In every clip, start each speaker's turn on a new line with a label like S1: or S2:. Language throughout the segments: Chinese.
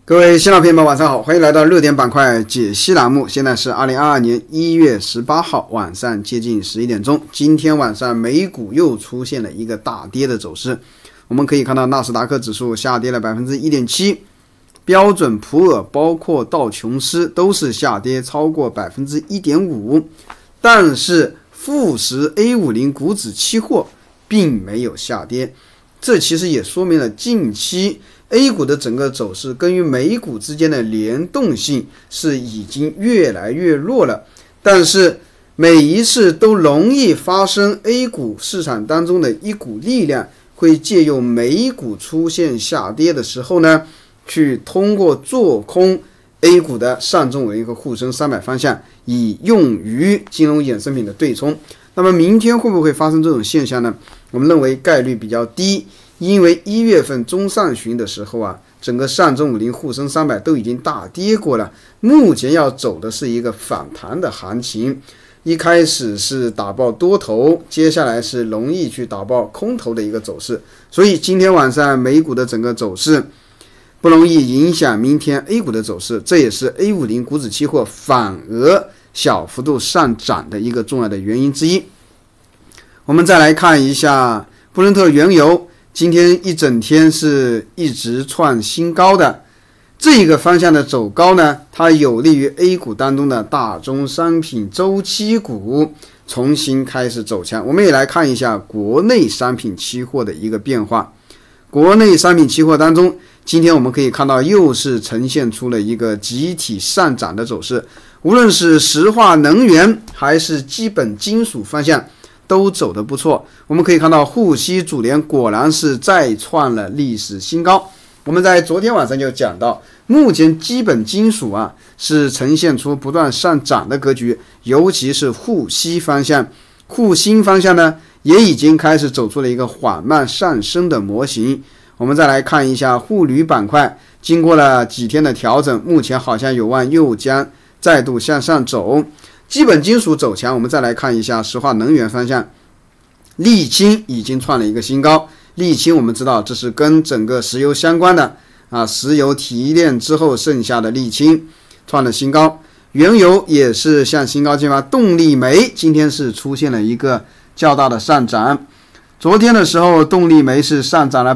S1: 各位新老朋友们，晚上好，欢迎来到热点板块解析栏目。现在是2022年1月18号晚上接近11点钟。今天晚上美股又出现了一个大跌的走势，我们可以看到纳斯达克指数下跌了 1.7%， 标准普尔包括道琼斯都是下跌超过 1.5%， 但是富时 A50 股指期货并没有下跌。这其实也说明了近期A 股的整个走势跟与美股之间的联动性是已经越来越弱了，但是每一次都容易发生 A 股市场当中的一股力量会借用美股出现下跌的时候呢，去通过做空 A 股的上证500和沪深300方向，以用于金融衍生品的对冲。那么明天会不会发生这种现象呢？我们认为概率比较低，因为1月份中上旬的时候整个上证50、沪深300都已经大跌过了，目前要走的是一个反弹的行情，一开始是打爆多头，接下来是容易去打爆空头的一个走势，所以今天晚上美股的整个走势不容易影响明天 A 股的走势，这也是 A50 股指期货反而小幅度上涨的一个重要的原因之一。我们再来看一下布伦特原油，今天一整天是一直创新高的，这个方向的走高呢，它有利于 A 股当中的大宗商品周期股重新开始走强。我们也来看一下国内商品期货的一个变化。国内商品期货当中，今天我们可以看到又是呈现出了一个集体上涨的走势，无论是石化能源还是基本金属方向都走得不错。我们可以看到沪西主联果然是再创了历史新高。我们在昨天晚上就讲到，目前基本金属是呈现出不断上涨的格局，尤其是沪西方向，沪新方向呢也已经开始走出了一个缓慢上升的模型。我们再来看一下沪铝板块，经过了几天的调整，目前好像有望又将再度向上走。基本金属走强，我们再来看一下石化能源方向，沥青已经创了一个新高。沥青我们知道这是跟整个石油相关的石油提炼之后剩下的沥青创了新高。原油也是向新高进发，动力煤今天是出现了一个较大的上涨。昨天的时候动力煤是上涨了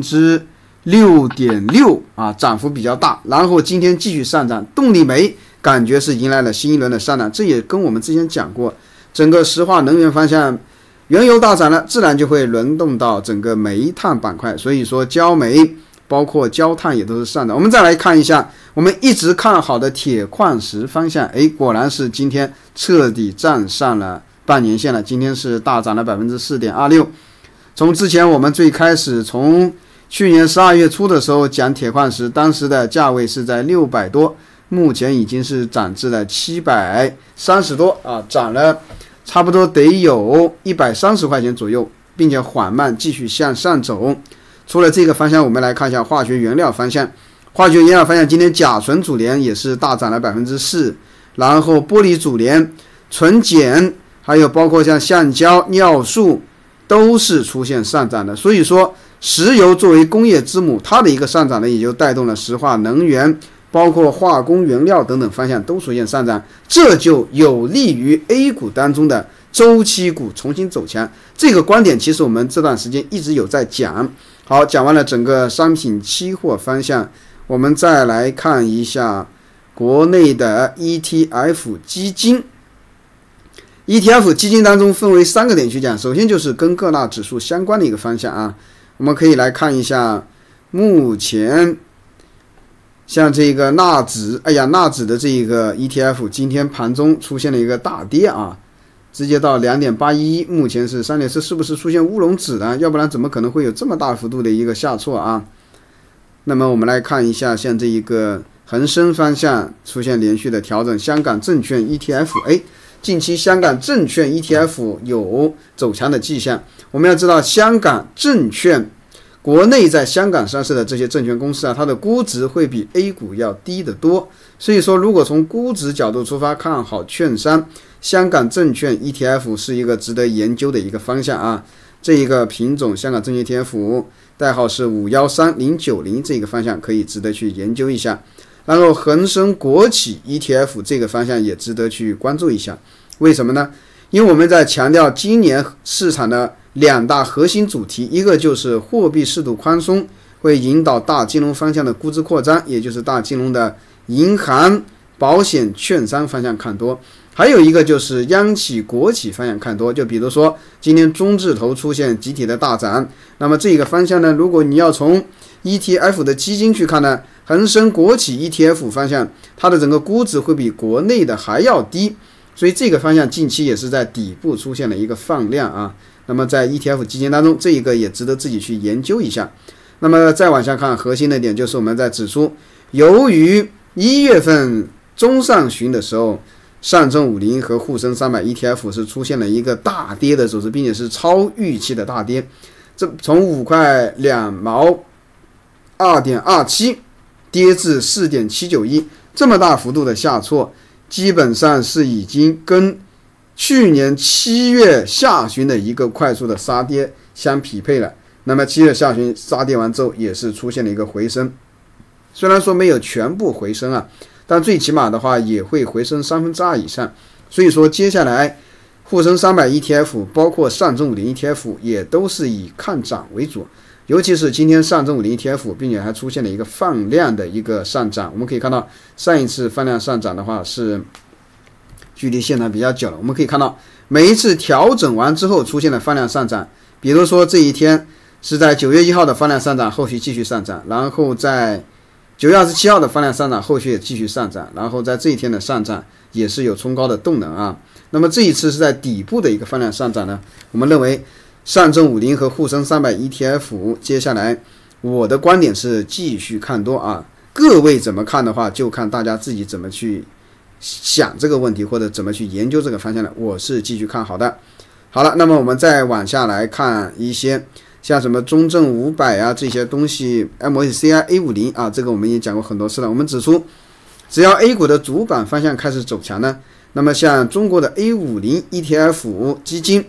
S1: 6.6%， 涨幅比较大，然后今天继续上涨，动力煤感觉是迎来了新一轮的上涨。这也跟我们之前讲过，整个石化能源方向原油大涨了，自然就会轮动到整个煤炭板块，所以说焦煤包括焦炭也都是上涨。我们再来看一下我们一直看好的铁矿石方向，果然是今天彻底站上了半年线了，今天是大涨了 4.26%。 从之前我们最开始从去年12月初的时候讲铁矿石，当时的价位是在600多，目前已经是涨至了730多涨了差不多得有130块钱左右，并且缓慢继续向上走。除了这个方向，我们来看一下化学原料方向。化学原料方向今天甲醇主联也是大涨了 4%， 然后玻璃主联、纯碱还有包括像橡胶、尿素都是出现上涨的。所以说石油作为工业之母，它的一个上涨呢，也就带动了石化能源包括化工原料等等方向都出现上涨，这就有利于 A 股当中的周期股重新走强。这个观点其实我们这段时间一直有在讲。好，讲完了整个商品期货方向，我们再来看一下国内的 ETF 基金。ETF 基金当中分为3个点去讲，首先就是跟各大指数相关的一个方向我们可以来看一下目前像这个纳指，纳指的这个 ETF 今天盘中出现了一个大跌直接到 2.811， 目前是3点，这是不是出现乌龙指呢？要不然怎么可能会有这么大幅度的一个下挫那么我们来看一下，像这一个恒生方向出现连续的调整，香港证券 ETF， 近期香港证券 ETF 有走强的迹象。我们要知道香港证券国内在香港上市的这些证券公司它的估值会比 A 股要低得多，所以说如果从估值角度出发看好券商，香港证券 ETF 是一个值得研究的一个方向这一个品种香港证券 ETF 代号是513090，这个方向可以值得去研究一下。然后恒生国企 ETF 这个方向也值得去关注一下。为什么呢？因为我们在强调今年市场的2大核心主题，一个就是货币适度宽松会引导大金融方向的估值扩张，也就是大金融的银行、保险、券商方向看多。还有一个就是央企、国企方向看多，就比如说今天中字头出现集体的大涨，那么这个方向呢，如果你要从 ETF 的基金去看呢，恒生国企 ETF 方向它的整个估值会比国内的还要低，所以这个方向近期也是在底部出现了一个放量啊。那么在 ETF 基金当中，这一个也值得自己去研究一下。那么再往下看，核心的点就是我们在指出，由于1月份中上旬的时候，上证50和沪深300 ETF 是出现了一个大跌的走势，并且是超预期的大跌，这从5块2毛 2.27 跌至 4.791， 这么大幅度的下挫，基本上是已经跟去年7月下旬的一个快速的杀跌相匹配了。那么7月下旬杀跌完之后，也是出现了一个回升，虽然说没有全部回升啊，但最起码的话也会回升2/3以上。所以说接下来沪深300 ETF 包括上证50 ETF 也都是以看涨为主，尤其是今天上证50 ETF 并且还出现了一个放量的一个上涨。我们可以看到上一次放量上涨的话是距离现在比较久了，我们可以看到每一次调整完之后出现了放量上涨，比如说这一天是在9月1号的放量上涨，后续继续上涨，然后在9月27号的放量上涨，后续也继续上涨，然后在这一天的上涨也是有冲高的动能啊。那么这一次是在底部的一个放量上涨呢，我们认为上证50和沪深300 ETF 接下来我的观点是继续看多啊。各位怎么看的话，就看大家自己怎么去想这个问题，或者怎么去研究这个方向的。我是继续看好的。好了，那么我们再往下来看一些像什么中证500啊这些东西 ，MSCI A50 啊，这个我们也讲过很多次了。我们指出，只要 A 股的主板方向开始走强呢，那么像中国的 A50 ETF 基金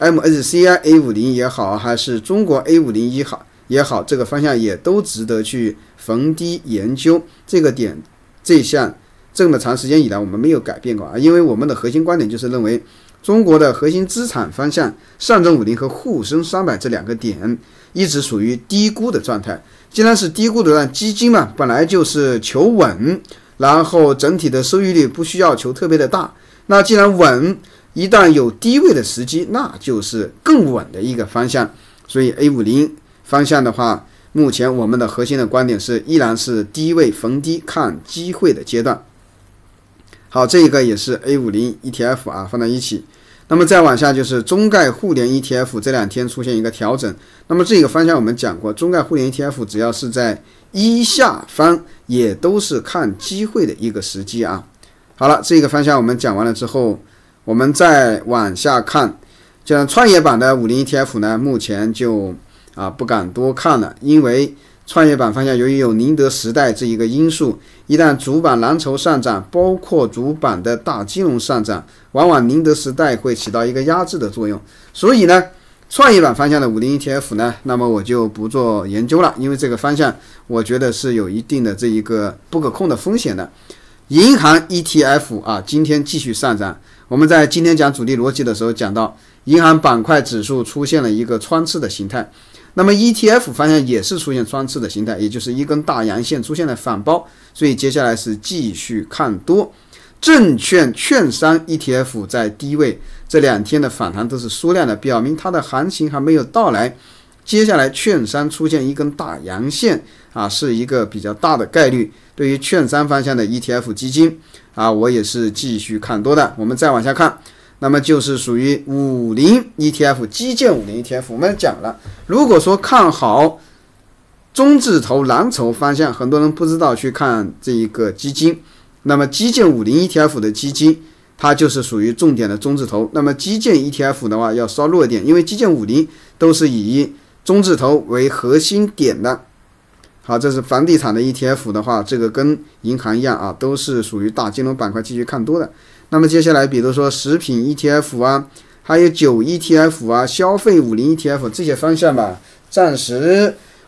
S1: MSCI A50 也好，还是中国 A50 也好，这个方向也都值得去逢低研究。这个点这项这么长时间以来我们没有改变过啊，因为我们的核心观点就是认为中国的核心资产方向上证50和沪深300这2个点一直属于低估的状态。既然是低估的状态，基金嘛本来就是求稳，然后整体的收益率不需要求特别的大，那既然稳，一旦有低位的时机，那就是更稳的一个方向。所以 A50 方向的话，目前我们的核心的观点是依然是低位逢低看机会的阶段。好，这个也是 A50 ETF 啊，放在一起。那么再往下就是中概互联 ETF， 这2天出现一个调整。那么这个方向我们讲过，中概互联 ETF 只要是在一下方，也都是看机会的一个时机啊。好了，这个方向我们讲完了之后，我们再往下看，像创业板的50 ETF 呢，目前就不敢多看了，因为创业板方向由于有宁德时代这一个因素，一旦主板蓝筹上涨，包括主板的大金融上涨，往往宁德时代会起到一个压制的作用。所以呢，创业板方向的50 ETF 呢，那么我就不做研究了，因为这个方向我觉得是有一定的这一个不可控的风险的。银行 ETF 啊，今天继续上涨。我们在今天讲主力逻辑的时候讲到，银行板块指数出现了一个穿刺的形态。那么 ETF 方向也是出现穿刺的形态，也就是一根大阳线出现了反包，所以接下来是继续看多。证券券商 ETF 在低位，这2天的反弹都是缩量的，表明它的行情还没有到来。接下来券商出现一根大阳线啊，是一个比较大的概率。对于券商方向的 ETF 基金啊，我也是继续看多的。我们再往下看，那么就是属于50 ETF 基建50 ETF。我们讲了，如果说看好中字头蓝筹方向，很多人不知道去看这一个基金，那么基建50 ETF 的基金它就是属于重点的中字头。那么基建 ETF 的话要稍弱一点，因为基建50都是以中字头为核心点的。好，这是房地产的 ETF 的话，这个跟银行一样啊，都是属于大金融板块继续看多的。那么接下来比如说食品 ETF 啊，还有酒 ETF 啊，消费50 ETF 这些方向吧，暂时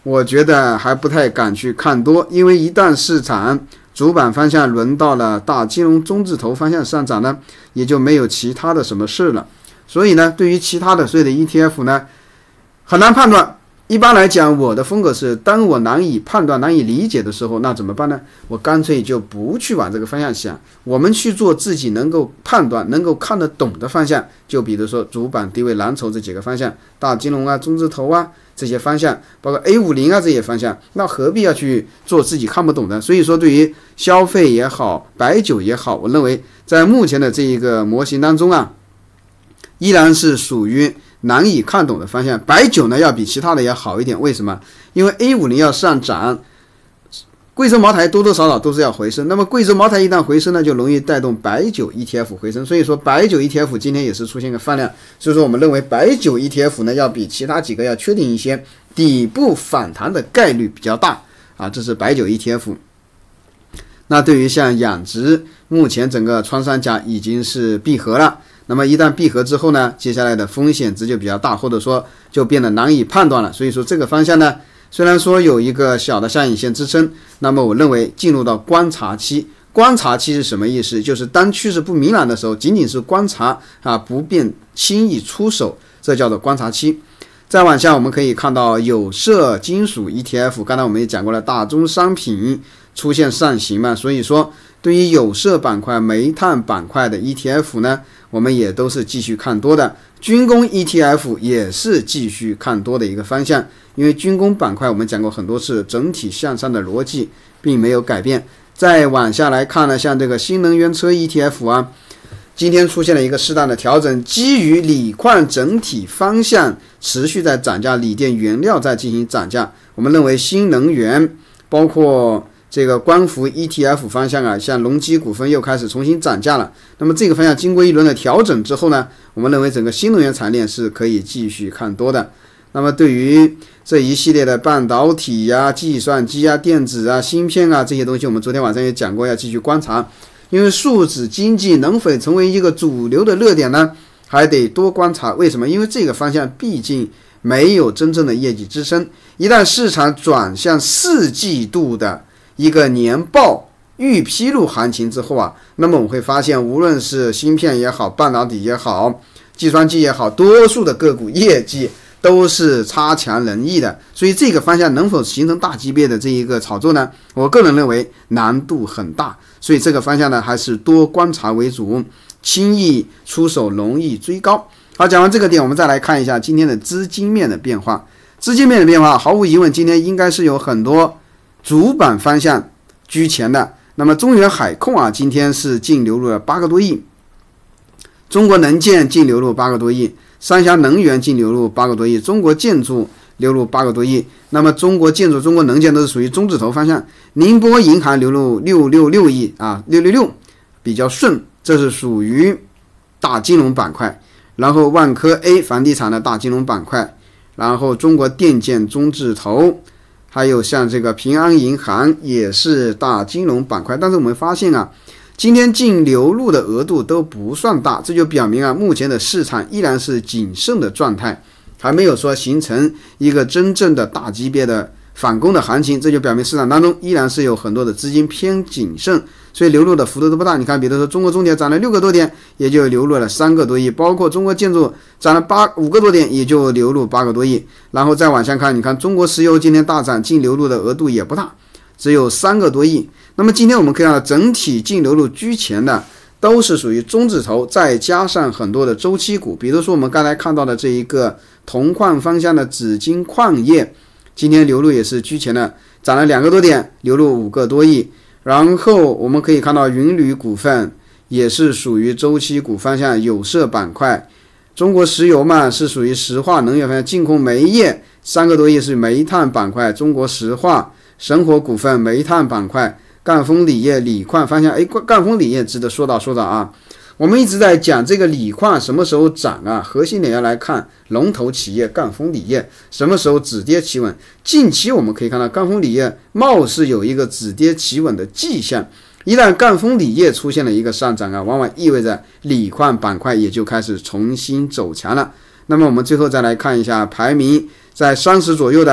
S1: 我觉得还不太敢去看多，因为一旦市场主板方向轮到了大金融中字头方向上涨呢，也就没有其他的什么事了。所以呢，对于其他的所有的 ETF 呢，很难判断。一般来讲，我的风格是，当我难以判断、难以理解的时候，那怎么办呢？我干脆就不去往这个方向想，我们去做自己能够判断、能够看得懂的方向。就比如说主板、低位、蓝筹这几个方向，大金融啊、中字头啊这些方向，包括 A50啊这些方向，那何必要去做自己看不懂的？所以说，对于消费也好、白酒也好，我认为在目前的这一个模型当中啊，依然是属于难以看懂的方向。白酒呢要比其他的也好一点，为什么？因为 A50要上涨，贵州茅台多多少少都是要回升，那么贵州茅台一旦回升呢，就容易带动白酒 ETF 回升，所以说白酒 ETF 今天也是出现个放量，所以说我们认为白酒 ETF 呢要比其他几个要确定一些，底部反弹的概率比较大啊，这是白酒 ETF。那对于像养殖，目前整个穿山甲已经是闭合了，那么一旦闭合之后呢，接下来的风险值就比较大，或者说就变得难以判断了。所以说这个方向呢，虽然说有一个小的下影线支撑，那么我认为进入到观察期。观察期是什么意思？就是当趋势不明朗的时候，仅仅是观察啊，不便轻易出手，这叫做观察期。再往下我们可以看到有色金属 ETF， 刚才我们也讲过了，大宗商品出现上行嘛，所以说对于有色板块、煤炭板块的 ETF 呢，我们也都是继续看多的。军工 ETF 也是继续看多的一个方向，因为军工板块我们讲过很多次，整体向上的逻辑并没有改变。再往下来看呢，像这个新能源车 ETF 啊，今天出现了一个适当的调整，基于锂矿整体方向持续在涨价，锂电原料在进行涨价，我们认为新能源包括这个光伏 ETF 方向啊，像隆基股份又开始重新涨价了。那么这个方向经过一轮的调整之后呢，我们认为整个新能源产业链是可以继续看多的。那么对于这一系列的半导体呀、计算机啊、电子啊、芯片啊这些东西，我们昨天晚上也讲过，要继续观察。因为数字经济能否成为一个主流的热点呢，还得多观察。为什么？因为这个方向毕竟没有真正的业绩支撑。一旦市场转向4季度的一个年报预披露行情之后啊，那么我们会发现，无论是芯片也好、半导体也好、计算机也好，多数的个股业绩都是差强人意的。所以这个方向能否形成大级别的这一个炒作呢？我个人认为难度很大。所以这个方向呢，还是多观察为主，轻易出手容易追高。好，讲完这个点，我们再来看一下今天的资金面的变化。资金面的变化，毫无疑问，今天应该是有很多主板方向居前的。那么中原海控啊，今天是净流入了8个多亿，中国能建净流入8个多亿，三峡能源净流入8个多亿，中国建筑流入8个多亿。那么中国建筑、中国能建都是属于中字头方向。宁波银行流入666亿啊，666比较顺，这是属于大金融板块。然后万科 A 房地产的大金融板块，然后中国电建中字头，还有像这个平安银行也是大金融板块。但是我们发现啊，今天净流入的额度都不算大，这就表明啊，目前的市场依然是谨慎的状态，还没有说形成一个真正的大级别的反攻的行情，这就表明市场当中依然是有很多的资金偏谨慎，所以流入的幅度都不大。你看，比如说中国中铁涨了6个多点，也就流入了3个多亿，包括中国建筑涨了5个多点，也就流入8个多亿。然后再往下看，你看中国石油今天大涨，净流入的额度也不大，只有3个多亿。那么今天我们可以看到，整体净流入居前的都是属于中字头，再加上很多的周期股，比如说我们刚才看到的这一个铜矿方向的紫金矿业，今天流入也是居前的，涨了2个多点，流入5个多亿。然后我们可以看到云铝股份也是属于周期股方向，有色板块，中国石油嘛是属于石化能源方向，净空煤业3个多亿是煤炭板块，中国石化、神火股份煤炭板块，赣锋锂业锂矿方向。赣锋锂业值得说到啊。我们一直在讲这个锂矿什么时候涨啊，核心点要来看龙头企业赣锋锂业什么时候止跌企稳。近期我们可以看到赣锋锂业貌似有一个止跌企稳的迹象，一旦赣锋锂业出现了一个上涨啊，往往意味着锂矿板块也就开始重新走强了。那么我们最后再来看一下排名在30左右的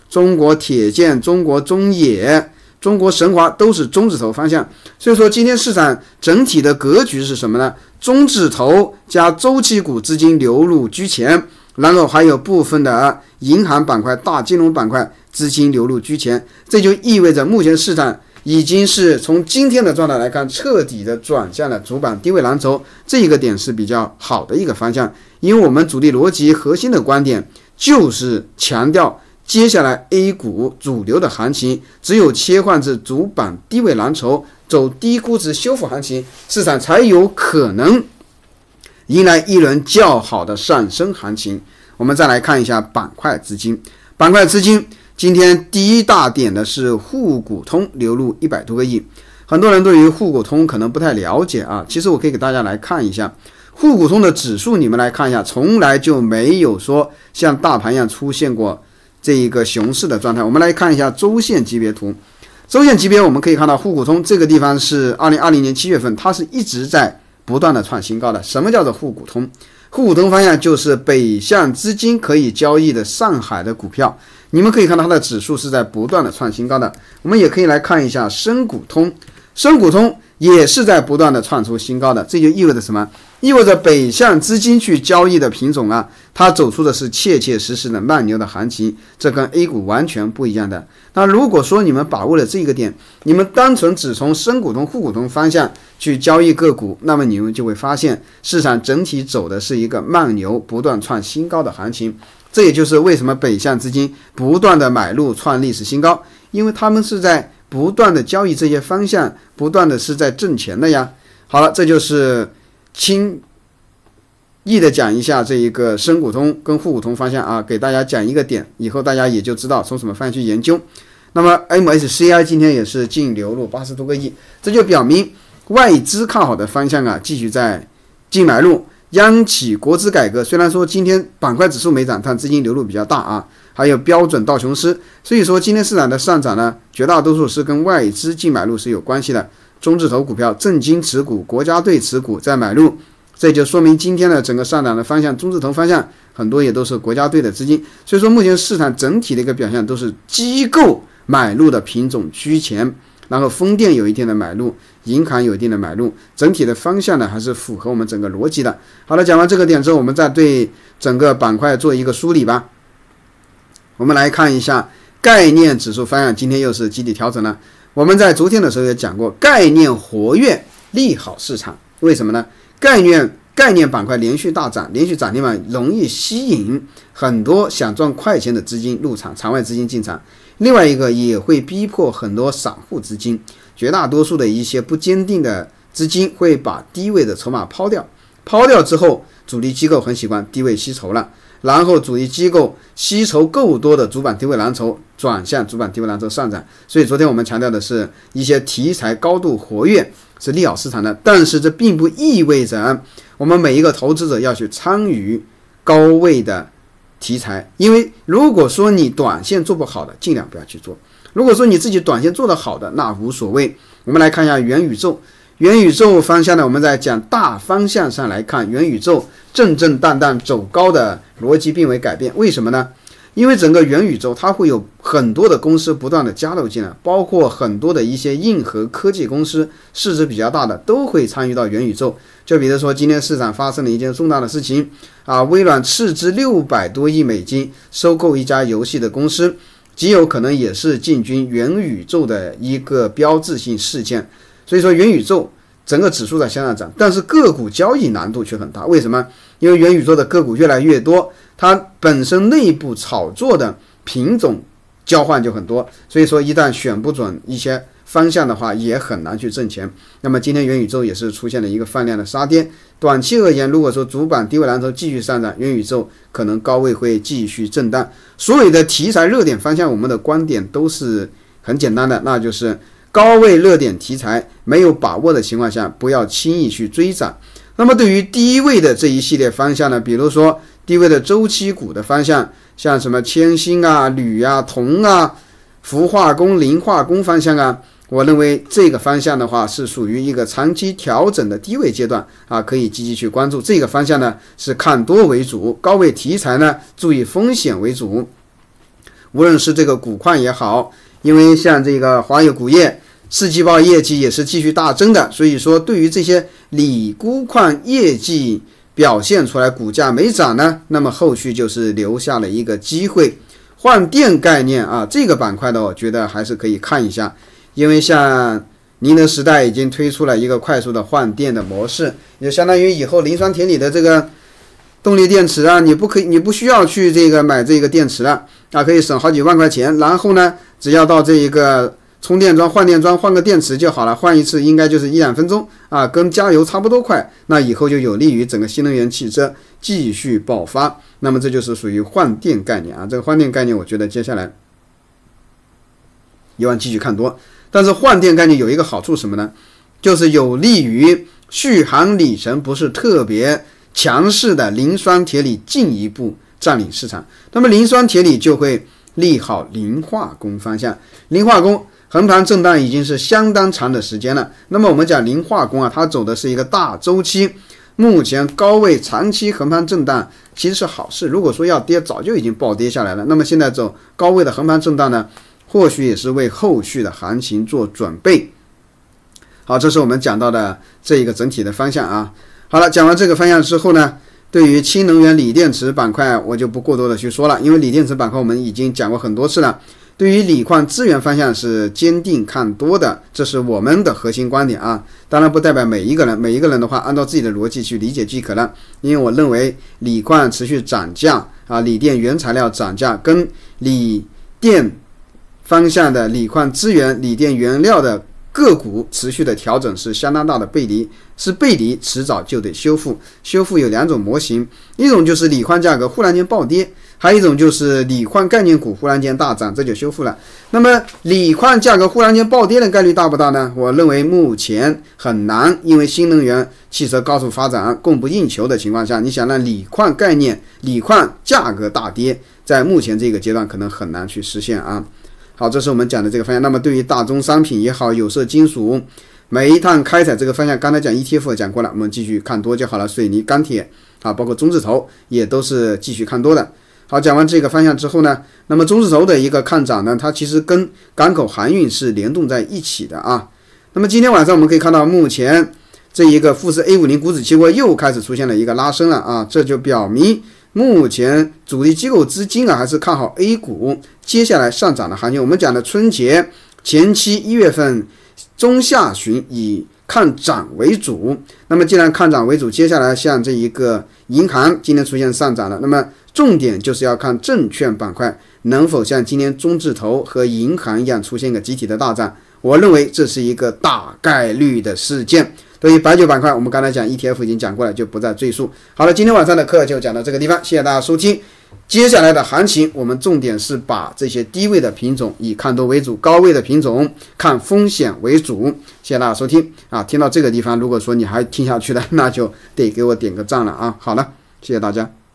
S1: 中国铁建、中国中冶、中国神华都是中字头方向。所以说今天市场整体的格局是什么呢？中字头加周期股资金流入居前，然后还有部分的银行板块、大金融板块资金流入居前，这就意味着目前市场已经是从今天的状态来看，彻底的转向了主板低位蓝筹，这一个点是比较好的一个方向。因为我们主力逻辑核心的观点就是强调，接下来 A 股主流的行情只有切换至主板低位蓝筹，走低估值修复行情，市场才有可能迎来一轮较好的上升行情。我们再来看一下板块资金，今天第一大点的是沪股通流入100多个亿。很多人对于沪股通可能不太了解啊，其实我可以给大家来看一下沪股通的指数，你们来看一下，从来就没有说像大盘一样出现过这一个熊市的状态。我们来看一下周线级别图，周线级别我们可以看到沪股通这个地方是2020年7月份，它是一直在不断的创新高的。什么叫做沪股通？沪股通方向就是北向资金可以交易的上海的股票，你们可以看到它的指数是在不断的创新高的。我们也可以来看一下深股通，深股通也是在不断的创出新高的。这就意味着什么？意味着北向资金去交易的品种啊，它走出的是切切实实的慢牛的行情，这跟 A 股完全不一样的。那如果说你们把握了这个点，你们单纯只从深股通、沪股通方向去交易个股，那么你们就会发现市场整体走的是一个慢牛不断创新高的行情。这也就是为什么北向资金不断的买入创历史新高，因为他们是在不断的交易这些方向，不断的是在挣钱的呀。好了，这就是轻易的讲一下这一个深股通跟沪股通方向啊，给大家讲一个点，以后大家也就知道从什么方向去研究。那么 MSCI 今天也是净流入80多个亿，这就表明外资看好的方向啊，继续在净买入。央企国资改革虽然说今天板块指数没涨，但资金流入比较大啊，还有标准道琼斯，所以说今天市场的上涨呢，绝大多数是跟外资净买入是有关系的。中字头股票正金持股、国家队持股在买入，这就说明今天的整个上涨的方向，中字头方向很多也都是国家队的资金。所以说目前市场整体的一个表现都是机构买入的品种居前，然后风电有一定的买入，银行有一定的买入，整体的方向呢还是符合我们整个逻辑的。好了，讲完这个点之后，我们再对整个板块做一个梳理吧。我们来看一下概念指数方向，今天又是集体调整了。我们在昨天的时候也讲过，概念活跃利好市场，为什么呢？概念板块连续大涨，连续涨停板容易吸引很多想赚快钱的资金入场，场外资金进场。另外一个也会逼迫很多散户资金，绝大多数的一些不坚定的资金会把低位的筹码抛掉，抛掉之后，主力机构很喜欢低位吸筹了，然后主力机构吸筹够多的主板低位蓝筹转向主板低位蓝筹上涨。所以昨天我们强调的是一些题材高度活跃是利好市场的，但是这并不意味着我们每一个投资者要去参与高位的题材，因为如果说你短线做不好的，尽量不要去做；如果说你自己短线做得好的，那无所谓。我们来看一下元宇宙，元宇宙方向呢，我们在讲大方向上来看，元宇宙正正淡淡走高的逻辑并未改变。为什么呢？因为整个元宇宙它会有很多的公司不断的加入进来，包括很多的一些硬核科技公司，市值比较大的都会参与到元宇宙。就比如说今天市场发生了一件重大的事情啊，微软斥资600多亿美金收购一家游戏的公司，极有可能也是进军元宇宙的一个标志性事件。所以说元宇宙整个指数在向上涨，但是个股交易难度却很大。为什么？因为元宇宙的个股越来越多，它本身内部炒作的品种交换就很多，所以说一旦选不准一些方向的话，也很难去挣钱。那么今天元宇宙也是出现了一个放量的杀跌。短期而言，如果说主板低位蓝筹继续上涨，元宇宙可能高位会继续震荡。所有的题材热点方向，我们的观点都是很简单的，那就是高位热点题材没有把握的情况下，不要轻易去追涨。那么对于低位的这一系列方向呢，比如说低位的周期股的方向，像什么铅锌啊、铝啊、铜啊、氟化工、磷化工方向啊，我认为这个方向的话是属于一个长期调整的低位阶段啊，可以积极去关注。这个方向呢是看多为主，高位题材呢注意风险为主。 无论是这个钴矿也好，因为像这个华友钴业四季报业绩也是继续大增的，所以说对于这些锂钴矿业绩表现出来股价没涨呢，那么后续就是留下了一个机会。换电概念啊，这个板块呢，我觉得还是可以看一下，因为像宁德时代已经推出了一个快速的换电的模式，也相当于以后磷酸铁锂的这个动力电池啊，你不需要去这个买这个电池了啊，可以省好几万块钱，然后呢，只要到这一个充电桩、换电桩换个电池就好了，换一次应该就是1-2分钟啊，跟加油差不多快。那以后就有利于整个新能源汽车继续爆发。那么这就是属于换电概念啊，这个换电概念我觉得接下来希望继续看多。但是换电概念有一个好处什么呢？就是有利于续航里程不是特别强势的磷酸铁锂进一步占领市场。那么磷酸铁锂就会利好磷化工方向。磷化工横盘震荡已经是相当长的时间了。那么我们讲磷化工啊，它走的是一个大周期，目前高位长期横盘震荡其实是好事。如果说要跌，早就已经暴跌下来了。那么现在走高位的横盘震荡呢，或许也是为后续的行情做准备。好，这是我们讲到的这一个整体的方向啊。好了，讲完这个方向之后呢，对于氢能源锂电池板块我就不过多的去说了，因为锂电池板块我们已经讲过很多次了。对于锂矿资源方向是坚定看多的，这是我们的核心观点啊。当然不代表每一个人的话按照自己的逻辑去理解即可了。因为我认为锂矿持续涨价啊，锂电原材料涨价跟锂电方向的锂矿资源、锂电原料的个股持续的调整是相当大的背离，迟早就得修复。修复有2种模型，一种就是锂矿价格忽然间暴跌，还有一种就是锂矿概念股忽然间大涨，这就修复了。那么锂矿价格忽然间暴跌的概率大不大呢？我认为目前很难，因为新能源汽车高速发展、供不应求的情况下，你想让锂矿概念、锂矿价格大跌，在目前这个阶段可能很难去实现啊。好，这是我们讲的这个方向。那么对于大宗商品也好，有色金属、煤炭开采这个方向，刚才讲 ETF 讲过了，我们继续看多就好了。水泥、钢铁啊，包括中字头也都是继续看多的。好，讲完这个方向之后呢，那么中字头的一个看涨呢，它其实跟港口航运是联动在一起的啊。那么今天晚上我们可以看到，目前这一个富时 A50 股指期货又开始出现了一个拉升了啊，这就表明目前主力机构资金啊还是看好 A 股接下来上涨的行情。我们讲的春节前期1月份中下旬以看涨为主，那么既然看涨为主，接下来像这一个银行今天出现上涨了，那么重点就是要看证券板块能否像今天中字头和银行一样出现一个集体的大涨，我认为这是一个大概率的事件。对于白酒板块，我们刚才讲 ETF 已经讲过了，就不再赘述。好了，今天晚上的课就讲到这个地方，谢谢大家收听。接下来的行情，我们重点是把这些低位的品种以看多为主，高位的品种看风险为主。谢谢大家收听啊！听到这个地方，如果说你还听下去了，那就得给我点个赞了啊！好了，谢谢大家。